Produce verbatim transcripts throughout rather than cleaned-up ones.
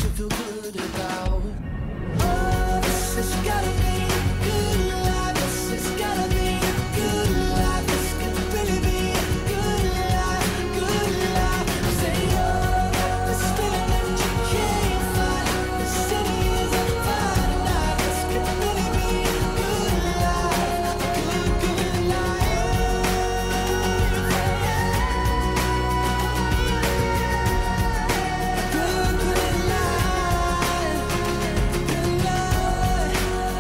to feel good about. Oh, this has gotta be a good life. This has gotta be a good life. This could really be a good life, good life. I say, oh, this feeling that you can't find. The city is on fire tonight. This could really be a good life, a good, good life. Good, good life, good life.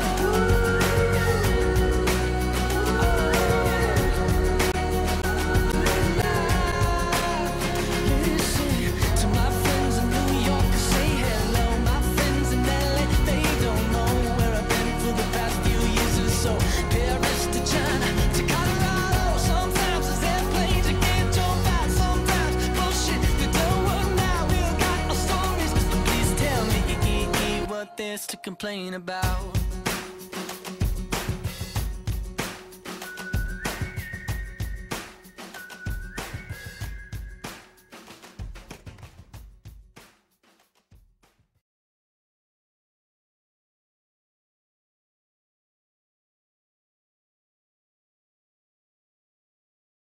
Listen to my friends in New York, say hello. My friends in L A, they don't know where I've been for the past few years or so. Paris to China to Colorado. Sometimes there's airplanes you can't jump out. Sometimes bullshit that don't work now. We all got our stories, so please tell me what there's to complain about.